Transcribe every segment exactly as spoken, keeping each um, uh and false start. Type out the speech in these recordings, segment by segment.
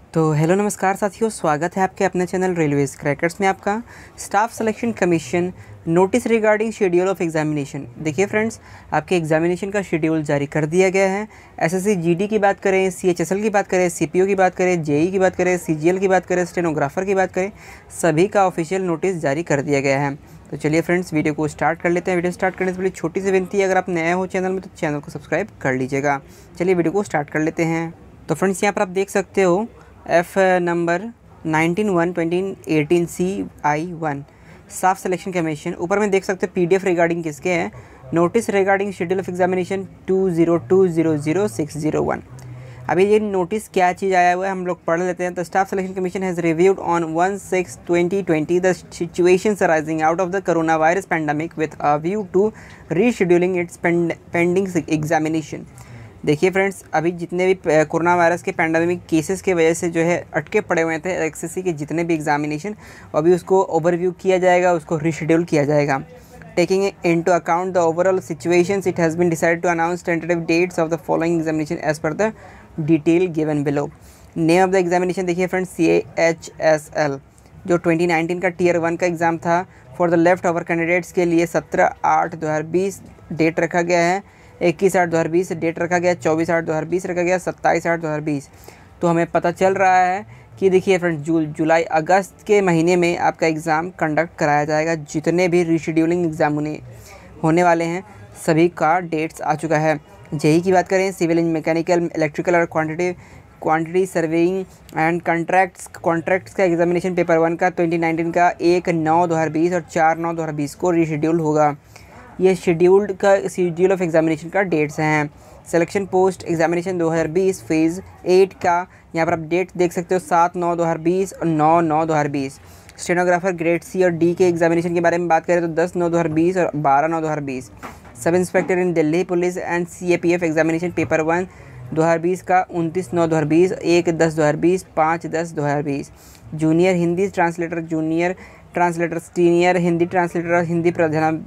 तो हेलो नमस्कार साथियों, स्वागत है आपके अपने चैनल रेलवेज क्रैकर्स में। आपका staff selection commission notice regarding schedule of examination. देखिए फ्रेंड्स, आपके एग्जामिनेशन का शेड्यूल जारी कर दिया गया है। एसएससी जीडी की बात करें, सीएचएसएल की बात करें, सीपीओ की बात करें, जेई की बात करें, सीजीएल की बात करें, स्टेनोग्राफर की बात करें, सभी का ऑफिशियल नोटिस जारी कर दिया गया है। तो चलिए फ्रेंड्स, वीडियो को स्टार्ट कर लेते हैं। वीडियो स्टार्ट करने से पहले छोटी सी विनती है, अगर आप नए हो चैनल में तो चैनल को सब्सक्राइब कर लीजिएगा। चलिए वीडियो को स्टार्ट कर लेते हैं। तो फ्रेंड्स, यहाँ पर आप देख सकते हो F number nineteen one twenty eighteen C I one staff selection commission. ऊपर में देख सकते हो पीडीएफ रिगार्डिंग किसके हैं, notice regarding schedule of examination two zero two zero zero six zero one. अभी ये नोटिस क्या चीज़ आया हुआ है हम लोग पढ़ लेते हैं। The staff selection commission has reviewed on one six twenty twenty the situations arising out of the corona virus pandemic with a view to rescheduling its pending examination. देखिए फ्रेंड्स, अभी जितने भी कोरोना वायरस के pandemic cases के वजह से जो है अटके पड़े हुए थे एसएससी के जितने भी एग्जामिनेशन, अभी उसको ओवरव्यू किया जाएगा, उसको रीशेड्यूल किया जाएगा। Taking into account the overall situations, it has been decided to announce tentative dates of the following examination as per the detail given below. Name of the examination देखिए friends, C H S L जो twenty nineteen का tier one का exam था for the left over candidates के लिए सत्रह आठ दो हज़ार बीस डेट रखा गया है, इक्कीस आठ दो हज़ार बीस डेट रखा गया, चौबीस आठ दो हज़ार बीस रखा गया, सत्ताईस आठ दो हज़ार बीस। तो हमें पता चल रहा है कि देखिए फ्रेंड्स, जू जुलाई अगस्त के महीने में आपका एग्ज़ाम कंडक्ट कराया जाएगा। जितने भी रीशेड्यूलिंग एग्ज़ाम होने होने वाले हैं सभी का डेट्स आ चुका है। जेई की बात करें, सिविल मैकेनिकल, इलेक्ट्रिकल और quantity quantity surveying and contracts contracts का एग्जामिनेशन पेपर वन का ट्वेंटी नाइनटीन का एक नौ दो हज़ार बीस और चार नौ दो हज़ार बीस को रीशेड्यूल होगा। ये शेड्यूल्ड का शेड्यूल ऑफ एग्जामिनेशन का डेट्स हैं। सिलेक्शन पोस्ट एग्जामिनेशन दो हज़ार बीस फेज़ एट का यहाँ पर आप डेट देख सकते हो, सात नौ दो हज़ार बीस और नौ नौ दो हज़ार बीस। स्टेनोग्राफर ग्रेड सी और डी के एग्जामिनेशन के बारे में बात करें तो दस नौ दो हज़ार बीस और बारह नौ दो हज़ार बीस। Sub inspector in Delhi police and C A P F examination paper one दो हज़ार बीस का उनतीस नौ दो हज़ार बीस, एक दस दो हज़ार बीस, पाँच दस दो हज़ार बीस। Junior Hindi translator, junior translator, senior Hindi translator, Hindi प्रधान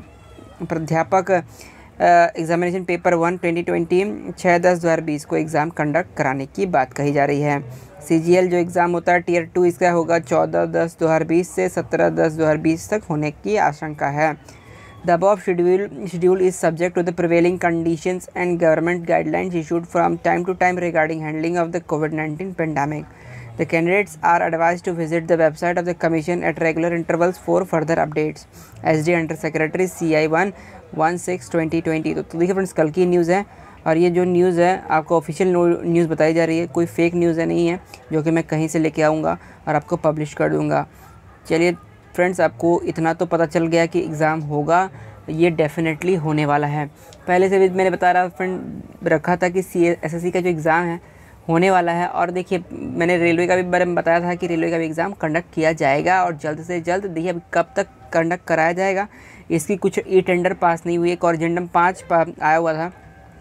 प्राध्यापक examination paper one twenty twenty छः दस दो हज़ार बीस को एग्ज़ाम कंडक्ट कराने की बात कही जा रही है। सीजीएल जो एग्ज़ाम होता है टीयर टू, इसका होगा चौदह दस दो हज़ार बीस से सत्रह दस दो हज़ार बीस तक होने की आशंका है। The above schedule schedule is subject to the prevailing conditions and government guidelines issued from time to time regarding handling of the covid nineteen pandemic. The candidates are advised to visit the website of the Commission at regular intervals for further updates. S D Under Secretary C I one one six twenty twenty. तो देखिए friends, कल की news है और ये जो news है आपको ऑफिशियल न्यूज़ बताई जा रही है, कोई फेक न्यूज़ है नहीं है जो कि मैं कहीं से लेके आऊँगा और आपको पब्लिश कर दूँगा। चलिए फ्रेंड्स, आपको इतना तो पता चल गया कि एग्ज़ाम होगा, ये डेफिनेटली होने वाला है। पहले से भी मैंने बता रहा फ्रेंड रखा था कि सी एस एस सी का जो एग्ज़ाम है होने वाला है। और देखिए, मैंने रेलवे का भी बारे में बताया था कि रेलवे का भी एग्ज़ाम कंडक्ट किया जाएगा और जल्द से जल्द। देखिए अभी कब तक कंडक्ट कराया जाएगा, इसकी कुछ ई टेंडर पास नहीं हुई है। कॉरिजेंडम पाँच आया हुआ था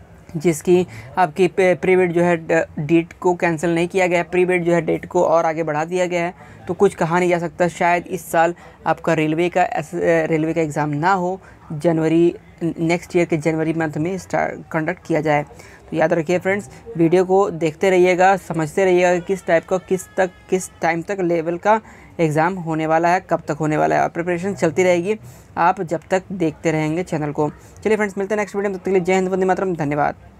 जिसकी आपकी प्रीवेट जो है डेट को कैंसिल नहीं किया गया, प्रीवेट जो है डेट को और आगे बढ़ा दिया गया है। तो कुछ कहा नहीं जा सकता, शायद इस साल आपका रेलवे का रेलवे का एग्ज़ाम ना हो, जनवरी नेक्स्ट ईयर के जनवरी मंथ में स्टार्ट कंडक्ट किया जाए। तो याद रखिए फ्रेंड्स, वीडियो को देखते रहिएगा, समझते रहिएगा किस टाइप का किस तक किस टाइम तक लेवल का एग्ज़ाम होने वाला है, कब तक होने वाला है। और प्रिपरेशन चलती रहेगी आप जब तक देखते रहेंगे चैनल को। चलिए फ्रेंड्स, मिलते हैं नेक्स्ट वीडियो में, तब तक के लिए जय हिंद, वंदे मातरम, धन्यवाद।